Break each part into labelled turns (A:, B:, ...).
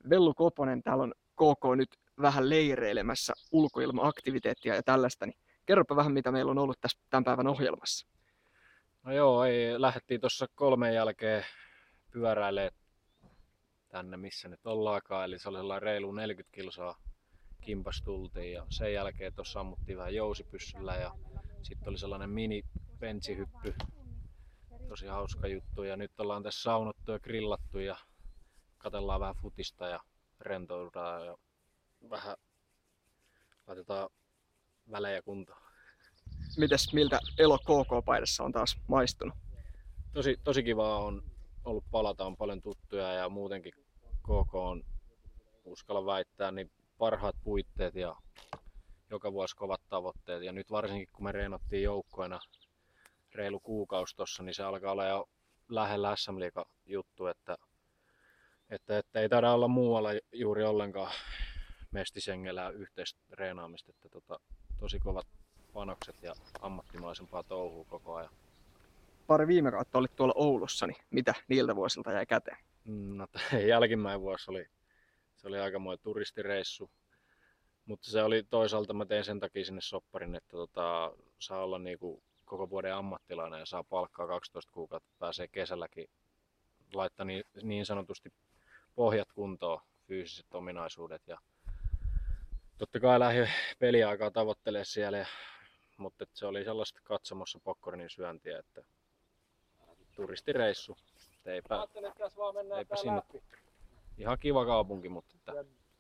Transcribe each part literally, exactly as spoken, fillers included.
A: Vellu Koponen, täällä on K K nyt vähän leireilemässä ulkoilma-aktiviteettia ja tällaista, niin kerropa vähän, mitä meillä on ollut tässä tämän päivän ohjelmassa.
B: No joo, ei, lähdettiin tuossa kolmen jälkeen pyöräilemään tänne, missä nyt ollaankaan. Eli se oli sellainen reilu neljäkymmentä kilsaa kimpas tultiin ja sen jälkeen tuossa ammuttiin vähän jousipyssyllä ja sitten oli sellainen mini bensihyppy. Tosi hauska juttu ja nyt ollaan tässä saunottu ja grillattu ja katsellaan vähän futista ja rentoudutaan ja vähän laitetaan välejä kuntoon.
A: Mites, miltä elo K K-paidassa on taas maistunut?
B: Tosi, tosi kivaa on ollut palata, on paljon tuttuja ja muutenkin K K on, uskalla väittää, niin parhaat puitteet ja joka vuosi kovat tavoitteet. Ja nyt varsinkin kun me reenattiin joukkoina reilu kuukausi tossa, niin se alkaa olla jo lähellä S M-liigan juttu, että, että, että ei taida olla muualla juuri ollenkaan mestisengellä yhteistä treenaamista. Että tota, tosi kovat panokset ja ammattimaisempaa touhua koko ajan.
A: Pari viime kautta olit tuolla Oulussa, niin mitä niiltä vuosilta jäi käteen?
B: No, jälkimmäinen vuosi oli, se oli aikamoinen turistireissu, mutta se oli toisaalta, mä tein sen takia sinne sopparin, että tota, saa olla niinku koko vuoden ammattilainen ja saa palkkaa kaksitoista kuukautta, pääsee kesälläkin laittaa niin, niin sanotusti pohjat kuntoon, fyysiset ominaisuudet ja totta kai lähdin peliaikaa tavoittelemaan siellä, ja, mutta se oli sellaista katsomossa popcornin syöntiä, että turistireissu, eipä, eipä sinne. Ihan kiva kaupunki, mutta että,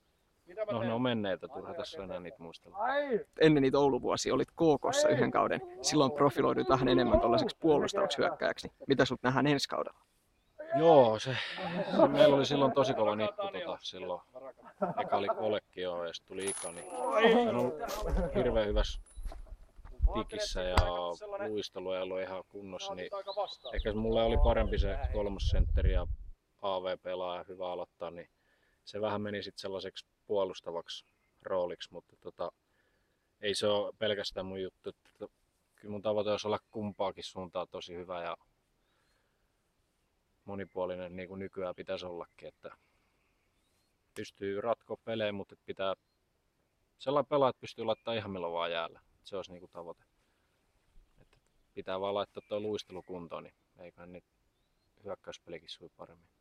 B: no ne on menneitä, turha tässä enää niitä muistella.
A: Ennen niitä Ouluvuosia olit K K:ssa yhden kauden. Silloin profiloidut vähän enemmän tuollaiseksi puolustavaksi hyökkääjäksi. Niin mitä sut nähdään ensi kaudella?
B: Joo, se, se, meillä oli silloin tosi kova nippu tota, silloin. Eka oli kolekkio ja sitten tuli Ika, niin on ollut hirveän hyvässä tikissä ja luistelu ei ollut ihan kunnossa, niin ehkä mulle oli parempi se kolmosentteri ja A V-pelaaja, hyvä aloittaa, niin se vähän meni sitten sellaiseksi puolustavaksi rooliksi, mutta tota, ei se ole pelkästään mun juttu. Kyllä mun tavoite olisi olla kumpaakin suuntaan tosi hyvä ja monipuolinen, niin kuin nykyään pitäisi ollakin, että pystyy ratkoa pelejä, mutta pitää sellainen pelaaja, että pystyy laittamaan ihan milloin vaan jäällä. Se olisi niin kuin tavoite. Että pitää vaan laittaa tuo luistelu kuntoon, niin eiköhän nyt hyökkäyspelikin sui paremmin.